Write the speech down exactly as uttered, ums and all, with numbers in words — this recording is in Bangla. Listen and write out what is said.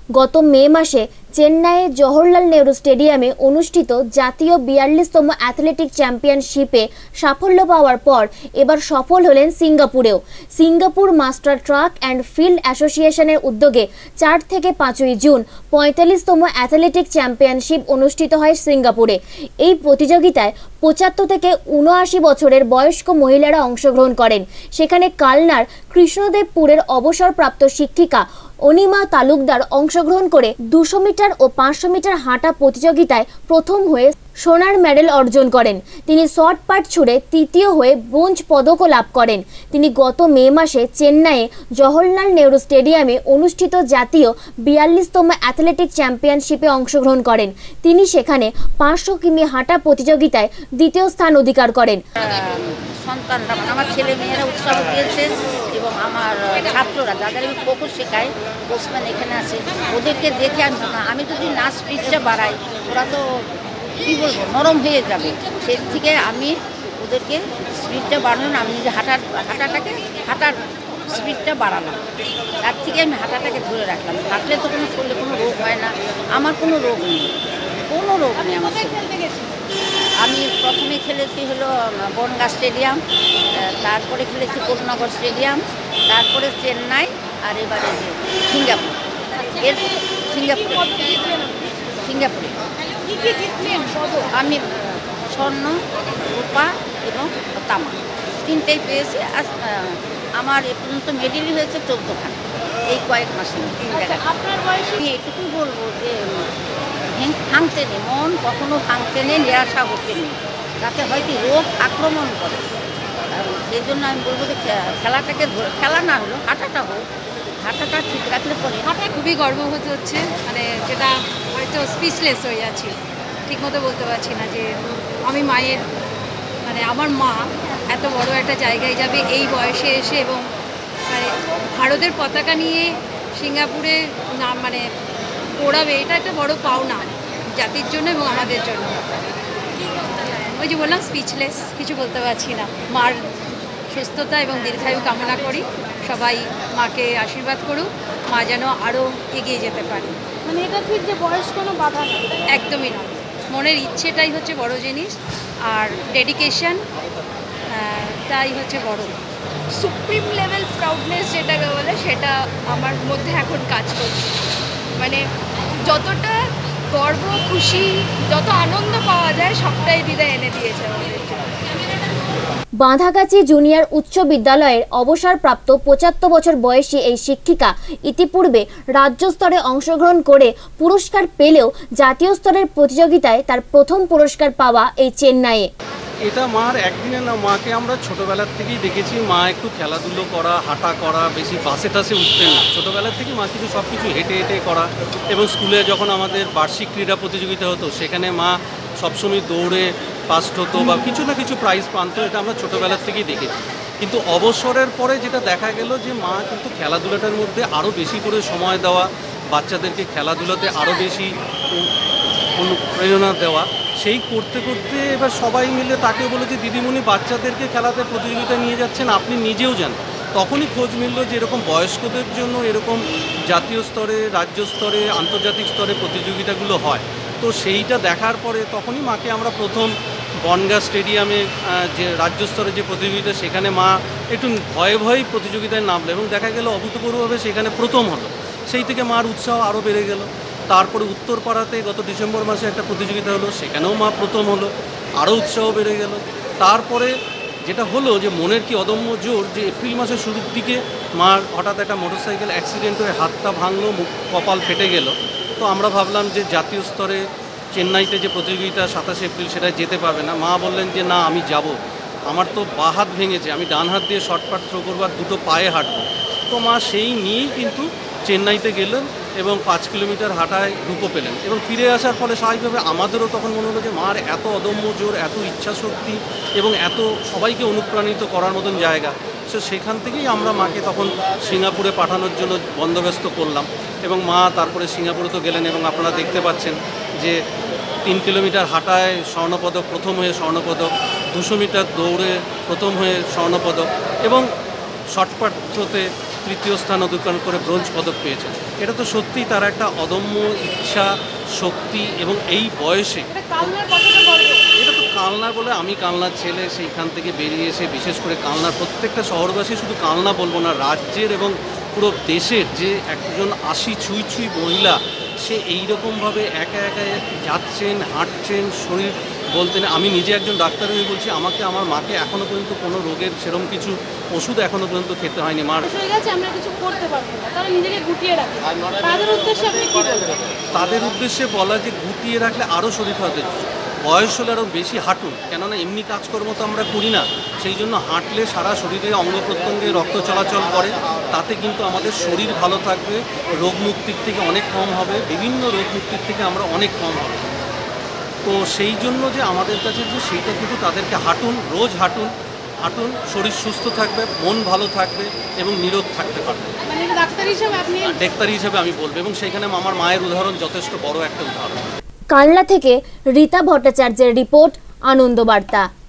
গত মে মাসে চেন্নাইয়ের জওহরলাল নেহরু স্টেডিয়ামে অনুষ্ঠিত জাতীয় বিয়াল্লিশতম অ্যাথলেটিক চ্যাম্পিয়নশিপে সাফল্য পাওয়ার পর এবার সফল হলেন সিঙ্গাপুরেও। Singapore master track and field অ্যাসোসিয়েশনের উদ্যোগে চার থেকে পাঁচই জুন পঁয়তাল্লিশতম অ্যাথলেটিক চ্যাম্পিয়নশিপ অনুষ্ঠিত হয় সিঙ্গাপুরে। এই প্রতিযোগিতায় পঁচাত্তর থেকে উনআশি বছরের বয়স্ক মহিলারা অংশগ্রহণ করেন। সেখানে কালনার কৃষ্ণদেবপুরের অবসরপ্রাপ্ত শিক্ষিকা অনিমা তালুকদার অংশগ্রহণ করে দুশো মিটার ও পাঁচশো মিটার হাঁটা প্রতিযোগিতায় প্রথম হয়ে সোনার মেডেল অর্জন করেন। তিনি শর্ট পাট ছুড়ে তৃতীয় হয়ে ব্রোঞ্জ পদকও লাভ করেন। তিনি গত মে মাসে চেন্নাইয়ে জওহরলাল নেহরু স্টেডিয়ামে অনুষ্ঠিত জাতীয় বিয়াল্লিশতম অ্যাথলেটিক চ্যাম্পিয়নশিপে অংশগ্রহণ করেন। তিনি সেখানে পাঁচশো কিমি হাঁটা প্রতিযোগিতায় দ্বিতীয় স্থান অধিকার করেন। সন্তানরা মানে আমার ছেলে মেয়েরা উৎসাহ দিয়েছে এবং আমার ছাত্ররা যাদের আমি খোখো শেখাই পোস্টম্যান এখানে আছে, ওদেরকে দেখে আমি আমি যদি নাচ স্পিডটা বাড়াই ওরা তো কী বলবো নরম হয়ে যাবে। সেই থেকে আমি ওদেরকে স্পিডটা বাড়ানো, আমি নিজে হাঁটার হাঁটাটাকে হাঁটার স্পিডটা বাড়ালাম, তার থেকে আমি হাঁটাটাকে ধরে রাখলাম। হাঁটলে তো কোনো শরীরে কোনো রোগ হয় না, আমার কোনো রোগ নেই, কোনো রোগ নেই আমার শরীরে। আমি প্রথমে খেলেছি হলো বনগাঁ স্টেডিয়াম, তারপরে খেলেছি কোটনগর স্টেডিয়াম, তারপরে চেন্নাই, আর এবারে যে সিঙ্গাপুর। এর সিঙ্গাপুরে সিঙ্গাপুরে আমি স্বর্ণ, রূপা এবং তামা তিনটেই পেয়েছি। আর আমার এ পর্যন্ত মেডেলই হয়েছে চোদ্দোখানা এই কয়েক মাসে তিন জায়গায়। আপনার বয়সে আমি এটুকুই বলবো যে ভাঙতে নেই, মন কখনো ভাঙতে নেই, নিরাশা হতে নেই, তাতে হয়তো রোগ আক্রমণ করে। সেই জন্য আমি বলবো যে খেলাটাকে খেলা না হলো হাঁটাটা হোক, হাঁটাটা ঠিক রাখলে পরে হাঁটা খুবই গর্ববোধ হচ্ছে, মানে যেটা হয়তো স্পিচলেস হয়ে যাচ্ছি, ঠিকমতো বলতে পারছি না যে আমি মায়ের মানে আমার মা এত বড় একটা জায়গায় যাবে এই বয়সে এসে, এবং মানে ভারতের পতাকা নিয়ে সিঙ্গাপুরে না মানে ওড়াবে, এটা একটা বড় পাওনা জাতির জন্য এবং আমাদের জন্য। ওই যে বললাম স্পিচলেস, কিছু বলতে পারছি না। মার সুস্থতা এবং দীর্ঘায়ু কামনা করি, সবাই মাকে আশীর্বাদ করুক, মা যেন আরও এগিয়ে যেতে পারে। মানে এটা ঠিক যে বয়স কোনো বাধা না, একদমই নয়, মনের ইচ্ছেটাই হচ্ছে বড় জিনিস, আর ডেডিকেশন তাই হচ্ছে বড়। সুপ্রিম লেভেল প্রাউডনেস যেটাকে বলে সেটা আমার মধ্যে এখন কাজ করছে। মানে যতটা গর্ব, খুশি, যত আনন্দ পাওয়া যায় সবটাই দিদা এনে দিয়েছে আমাদের। বাঁধাগাছি জুনিয়র উচ্চ বিদ্যালয়ের অবসরপ্রাপ্ত পঁচাত্তর বছর বয়সী এই শিক্ষিকা ইতিপূর্বে রাজ্য স্তরে অংশগ্রহণ করে পুরস্কার পেলেও জাতীয় স্তরের প্রতিযোগিতায় তার প্রথম পুরস্কার পাওয়া এই চেন্নাইয়ে। এটা মার একদিনে না, মাকে আমরা ছোটোবেলার থেকেই দেখেছি মা একটু খেলাধুলো করা, হাঁটা করা, বেশি বাসে টাসে উঠতেন না। ছোটোবেলার থেকেই মা কিছু সব কিছু হেঁটে হেঁটে করা, এবং স্কুলে যখন আমাদের বার্ষিক ক্রীড়া প্রতিযোগিতা হতো সেখানে মা সবসময় দৌড়ে ফার্স্ট হতো বা কিছু না কিছু প্রাইজ পান্ত, এটা আমরা ছোটোবেলার থেকেই দেখেছি। কিন্তু অবসরের পরে যেটা দেখা গেল যে মা কিন্তু খেলাধুলাটার মধ্যে আরও বেশি করে সময় দেওয়া, বাচ্চাদেরকে খেলাধুলাতে আরও বেশি অনুপ্রেরণা দেওয়া, সেই করতে করতে এবার সবাই মিলে তাকে বলে যে দিদিমণি বাচ্চাদেরকে খেলাতে প্রতিযোগিতা নিয়ে যাচ্ছেন, আপনি নিজেও যান। তখনই খোঁজ মিলল যে এরকম বয়স্কদের জন্য এরকম জাতীয় স্তরে, রাজ্য স্তরে, আন্তর্জাতিক স্তরে প্রতিযোগিতাগুলো হয়। তো সেইটা দেখার পরে তখনই মাকে আমরা প্রথম বনগাঁ স্টেডিয়ামে যে রাজ্য স্তরে যে প্রতিযোগিতা, সেখানে মা একটু ভয়ে ভয়েই প্রতিযোগিতায় নামলো এবং দেখা গেল অভূতপূর্বভাবে সেখানে প্রথম হলো। সেই থেকে মার উৎসাহ আরও বেড়ে গেল। তারপরে উত্তরপাড়াতে গত ডিসেম্বর মাসে একটা প্রতিযোগিতা হলো, সেখানেও মা প্রথম হলো, আরও উৎসাহ বেড়ে গেল। তারপরে যেটা হলো যে মনের কি অদম্য জোর, যে এপ্রিল মাসের শুরুর দিকে মার হঠাৎ একটা মোটরসাইকেল অ্যাক্সিডেন্ট হয়ে হাতটা ভাঙলো, মুখ কপাল ফেটে গেল। তো আমরা ভাবলাম যে জাতীয় স্তরে চেন্নাইতে যে প্রতিযোগিতা সাতাশে এপ্রিল সেটায় যেতে পারবে না। মা বললেন যে না আমি যাব, আমার তো বাঁ হাত ভেঙেছে, আমি ডান হাত দিয়ে শর্টপাট থ্রো করবো আর দুটো পায়ে হাঁটবো। তো মা সেই নিয়েই কিন্তু চেন্নাইতে গেলেন এবং পাঁচ কিলোমিটার হাঁটায় রূপও পেলেন, এবং ফিরে আসার ফলে স্বাভাবিকভাবে আমাদেরও তখন মনে হলো যে মার এত অদম্য জোর, এত ইচ্ছা শক্তি এবং এত সবাইকে অনুপ্রাণিত করার মতন জায়গা। সো সেখান থেকেই আমরা মাকে তখন সিঙ্গাপুরে পাঠানোর জন্য বন্দোবস্ত করলাম, এবং মা তারপরে সিঙ্গাপুরে তো গেলেন, এবং আপনারা দেখতে পাচ্ছেন যে তিন কিলোমিটার হাঁটায় স্বর্ণপদক, প্রথম হয়ে স্বর্ণপদক, দুশো মিটার দৌড়ে প্রথম হয়ে স্বর্ণপদক, এবং শর্টপাট থ্রোতে তৃতীয় স্থান অধিকার করে ব্রোঞ্জ পদক পেয়েছেন। এটা তো সত্যিই তার একটা অদম্য ইচ্ছা, শক্তি, এবং এই বয়সে এটা তো কালনার বলে, আমি কালনার ছেলে, সেইখান থেকে বেরিয়ে এসে বিশেষ করে কালনার প্রত্যেকটা শহরবাসী, শুধু কালনা বলবো না, রাজ্যের এবং পুরো দেশের যে একজন আশি ছুঁই ছুঁই মহিলা, সে এইরকমভাবে একা একা যাচ্ছেন, হাঁটছেন, শরীর বলতে না, আমি নিজে একজন ডাক্তার হয়ে বলছি, আমাকে আমার মাকে এখনও পর্যন্ত কোনো রোগের সেরকম কিছু ওষুধ এখনও পর্যন্ত খেতে হয়নি। মার হয়ে গেছে, আমরা কিছু করতে পারবো না, তারা নিজেকে গুটিয়ে রাখে, তাদের উদ্দেশ্যে আপনি কি বলবেন? তাদের উদ্দেশ্যে বলা যে গুটিয়ে রাখলে আরও শরীর খারাপ হচ্ছে, বয়স হলে আরও বেশি হাঁটুন, কেননা এমনি কাজকর্ম তো আমরা করি না, সেই জন্য হাঁটলে সারা শরীরে অঙ্গ প্রত্যঙ্গে রক্ত চলাচল করে, তাতে কিন্তু আমাদের শরীর ভালো থাকবে, রোগ মুক্তির থেকে অনেক কম হবে, বিভিন্ন রোগ মুক্তির থেকে আমরা অনেক কম হবে। তো সেই জন্য যে আমাদের কাছে যে সেইটা কিন্তু তাদেরকে হাঁটুন, রোজ হাঁটুন, হাঁটুন, শরীর সুস্থ থাকবে, মন ভালো থাকবে এবং নিরোগ থাকতে পারবে। মানে ডাক্তার হিসেবে আপনি ডাক্তার হিসেবে আমি বলবো, এবং সেইখানে আমার মায়ের উদাহরণ যথেষ্ট বড় একটা উদাহরণ। কালনা থেকে রীতা ভট্টাচার্যের রিপোর্ট, আনন্দ বার্তা।